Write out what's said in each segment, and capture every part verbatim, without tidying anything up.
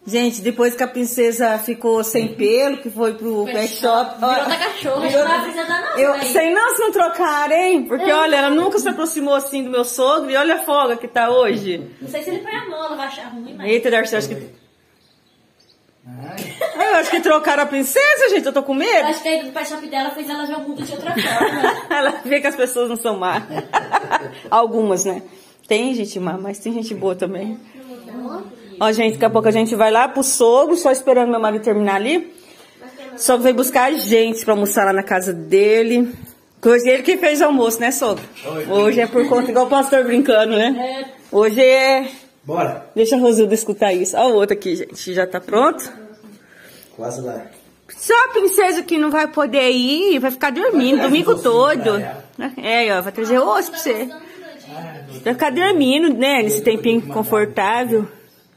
Gente, depois que a princesa ficou sem pelo, que foi pro pet shop... Virou da cachorra, virou da princesa da nossa. Eu sei não se não trocar, hein? Porque, é. olha, ela nunca se aproximou assim do meu sogro. E olha a folga que tá hoje. Não sei se ele põe a mão, ela vai achar ruim, mas... Eita, Darcy, eu acho que... Eu acho que trocaram a princesa, gente. Eu tô com medo. Eu acho que a ida do pet shop dela fez ela ver o mundo de outra forma. Ela vê que as pessoas não são más. Algumas, né? Tem gente má, mas tem gente boa também. Ó, gente, daqui a pouco a gente vai lá pro sogro, só esperando meu marido terminar ali. O sogro veio buscar a gente pra almoçar lá na casa dele. Hoje ele que fez o almoço, né, sogro? Hoje é por conta, igual o pastor brincando, né? Hoje é... Bora! Deixa a Rosilda escutar isso. Ó o outro aqui, gente. Já tá pronto? Quase lá. Só a princesa que não vai poder ir, vai ficar dormindo domingo todo. É, ó, vai trazer osso pra você. Vai ficar dormindo, né, nesse tempinho confortável.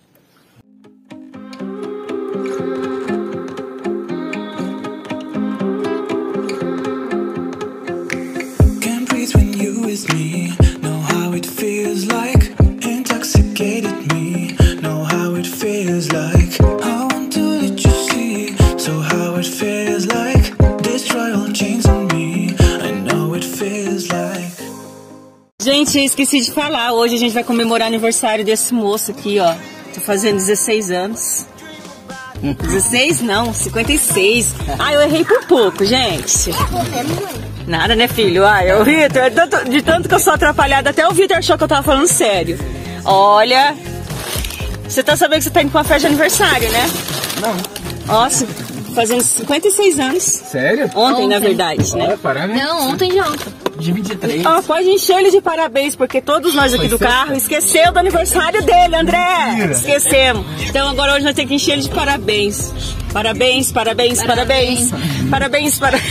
Gente, esqueci de falar, hoje a gente vai comemorar o aniversário desse moço aqui, ó. Tô fazendo dezesseis anos. dezesseis não, cinquenta e seis. Ah, eu errei por pouco, gente. Nada, né, filho? Ai, o Vitor, de tanto que eu sou atrapalhada, até o Vitor achou que eu tava falando sério. Olha, você tá sabendo que você tá indo pra uma festa de aniversário, né? Não. Nossa, fazendo cinquenta e seis anos. Sério? Ontem, ontem. na verdade, né? Olha, parabéns. Não, ontem de ontem. De vinte e três. Ó, pode encher ele de parabéns, porque todos nós aqui do carro esqueceu do aniversário dele, André. Esquecemos. Então agora hoje nós temos que encher ele de parabéns. Parabéns, parabéns, parabéns. Parabéns, para...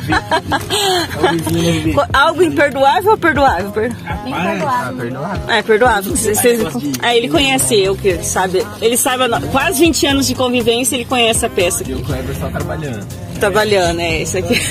Algo imperdoável ou perdoável? Ah, perdoável. É, perdoável. É, ele conhece eu, que sabe. Ele sabe quase vinte anos de convivência, ele conhece a peça aqui. E o Kleber está trabalhando. Trabalhando, é isso aqui.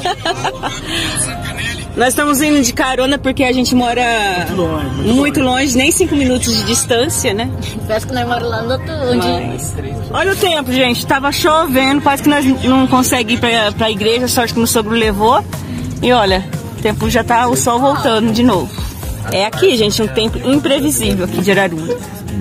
Nós estamos indo de carona porque a gente mora muito longe, muito muito longe. longe, nem cinco minutos de distância, né? Parece que nós moramos lá no outro Mas... Olha o tempo, gente. Tava chovendo, quase que nós não conseguimos ir pra, pra igreja, sorte que meu sogro levou. E olha, o tempo já tá, o sol voltando de novo. É aqui, gente, um tempo imprevisível aqui de Araruna.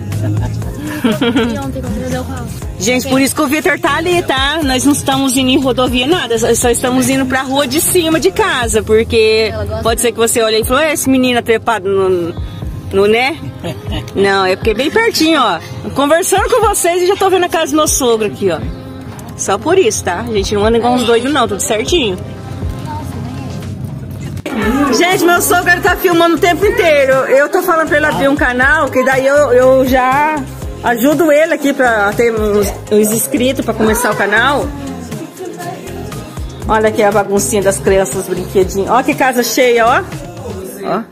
E ontem quando deu qual? Gente, por isso que o Vitor tá ali, tá? Nós não estamos indo em rodovia, nada. Só estamos indo pra rua de cima de casa. Porque pode ser que você olhe e fale, esse menino trepado no, no né? Não, é porque é bem pertinho, ó. Conversando com vocês e já tô vendo a casa do meu sogro aqui, ó. Só por isso, tá? A gente não anda igual uns doidos não, tudo certinho. Gente, meu sogro tá filmando o tempo inteiro. Eu tô falando pra ele abrir um canal, que daí eu, eu já... ajudo ele aqui pra ter uns, uns inscritos pra começar o canal. Olha aqui a baguncinha das crianças, os brinquedinhos. Olha que casa cheia, ó. Ó.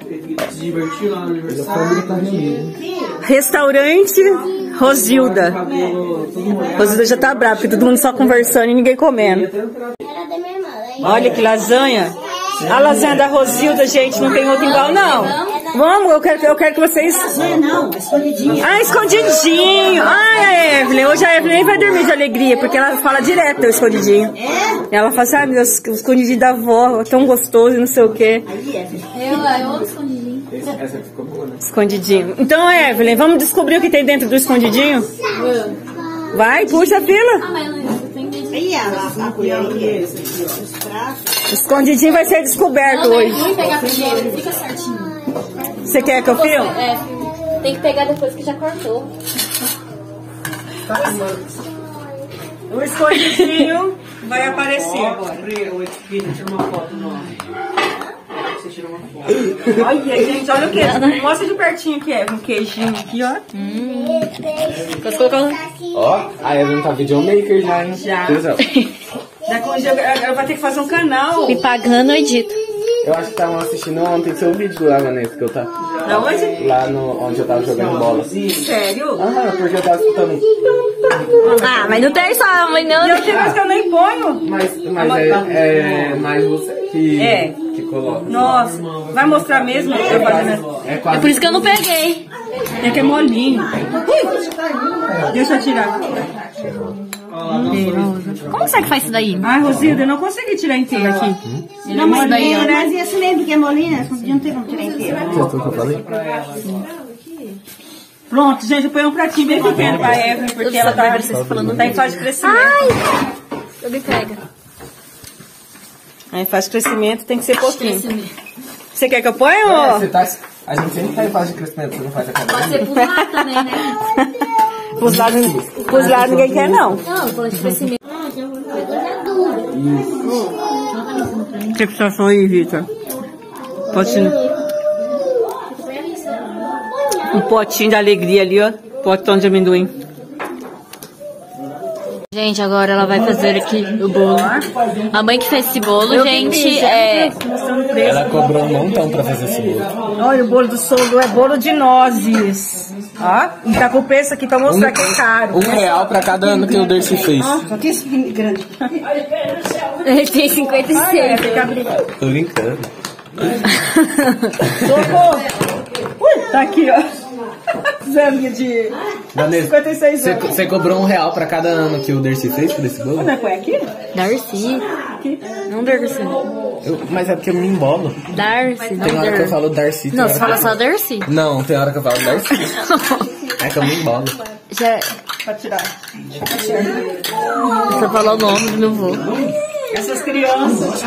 Restaurante Rosilda. Rosilda já tá brava, porque todo mundo só conversando e ninguém comendo. Olha que lasanha. A lasanha da Rosilda, gente, não tem outra igual, não. Vamos, eu quero, eu quero que vocês... Não, escondidinho. Ah, escondidinho. Ai, a Evelyn. Hoje a Evelyn nem vai dormir de alegria, porque ela fala direto o escondidinho. É? Ela fala assim, ah, meu, o escondidinho da avó, tão gostoso e não sei o quê. Eu, eu amo escondidinho. Essa ficou boa, né? Escondidinho. Então, Evelyn, vamos descobrir o que tem dentro do escondidinho? Vai, puxa a fila. Ah, mas não tem dentro. Aí, a, a colher aqui, os pratos. Escondidinho vai ser descoberto Não, hoje. é ruim pegar primeiro, ele fica certinho. Você quer que eu filme? É, tem que pegar depois que já cortou. O escondidinho vai aparecer agora. Tira uma foto nossa. Você tira uma foto. Olha, gente, olha o que. Mostra de pertinho aqui, é. Um queijinho aqui, ó. Hum. Posso colocar um... Ó, a Evelyn tá videomaker já, hein? Já. Daqui um dia eu vou ter que fazer um canal. Me pagando, eu edito. Eu acho que estavam assistindo ontem seu vídeo lá, Vanessa, que eu tava... Da onde? Lá no, onde eu tava jogando bola. Sério? Ah, porque eu tava escutando. Ah, mas não tem só, mas não. E eu tenho mais que eu nem ponho. Mas, mas é, é mais você que, É. que que coloca. Nossa, vai mostrar mesmo? Eu fazendo... É É quase. por isso que eu não peguei. É que é molinho. Deixa eu tirar. Como será que faz isso daí? Ai, Rosilda, eu não consegui tirar inteiro aqui. Não, mas daí, ó. Mas esse mesmo que é molinha, não tem como tirar inteiro. Você o que eu falei? Pronto, gente, eu ponho um pratinho bem pequeno pra Evelyn, porque ela tá, tá em fase de crescimento. Ai! Alguém pega. Aí fase de crescimento tem que ser pouquinho. Você quer que eu ponha ou... Você tá, a gente sempre tá em fase de crescimento, você não faz a Pode cabeça. ser pro lado também, né? Pros lados, pros lados ninguém quer, não. Não, eu falei de crescimento. Que situação aí, Vitor? Potinho. Um potinho de alegria ali, ó. Potão de amendoim. Gente, agora ela vai fazer aqui o bolo. A mãe que fez esse bolo, gente, é... Ela cobrou um montão pra fazer esse bolo. Olha, o bolo do sogro é bolo de nozes. Ó, e tá com o preço aqui pra mostrar que é caro. Um real pra cada ano que o Dercy fez. Só que esse menino grande. Ele tem cinquenta e Ah, é, seis. fica abrindo. Tô brincando. Socorro! Ui, tá aqui, ó. Zélia de Vanessa, cinquenta e seis você, anos. você cobrou um real pra cada ano que o Dercy fez por esse bolo? Como é que foi aqui? Darcy. Não Darcy. Eu, mas é porque eu me embolo. Darcy, não Tem hora que eu Darcy. falo Darcy. tem Não, hora você que eu- fala só Darcy. Não, tem hora que eu falo Darcy. É que eu me embolo. Já... Pra tirar. Você falou o nome do meu vô. Essas crianças.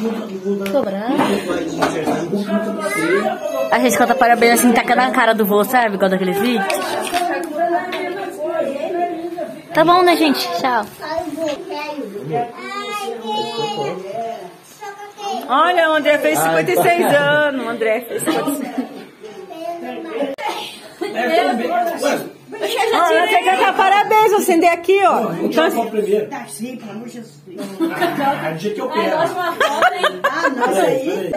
A gente canta parabéns assim, taca na cara do vô, sabe? Igual daqueles vídeos. Tá bom, né, gente? Tchau. Olha, o André fez cinquenta e seis anos. O André fez cinquenta e seis. Olha, você quer dar parabéns, vou acender aqui, ó. Então, Tá sim, pelo amor de Jesus. É o dia que eu quero. Ah, não, isso aí.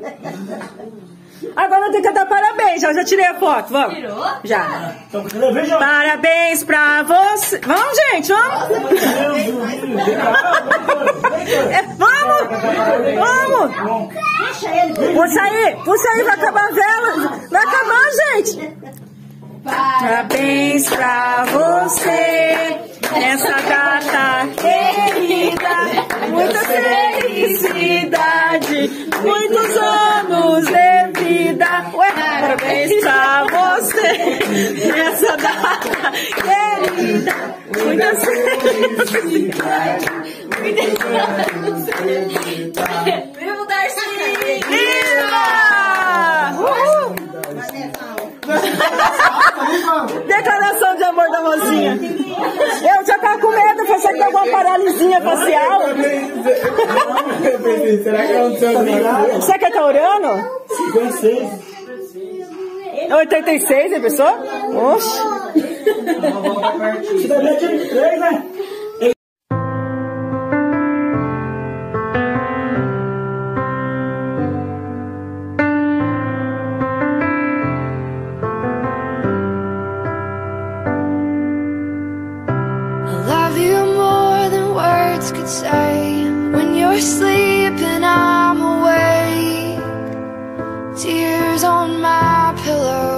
agora eu tenho que dar parabéns, já, já tirei a foto, vamos. Já. Então, veja. Parabéns pra você. Vamos, gente, vamos. É, vamos, vamos. Puxa aí, puxa aí, vai acabar a vela. Vai acabar, gente. Parabéns pra você nessa data querida, muita felicidade, muitos anos de vida. Ué, parabéns pra você nessa data querida, muita felicidade, muitos anos de vida. Viva o Darcy! Viva! Uhul! Declaração de amor da mocinha. Eu já tava com medo, pensei que tem alguma paralisinha facial. Será que é um seu? Você que tá orando? cinquenta e seis. oitenta e seis, a pessoa? Oxe. Você deve ter tido três, né? Could say when you're sleeping I'm awake, tears on my pillow.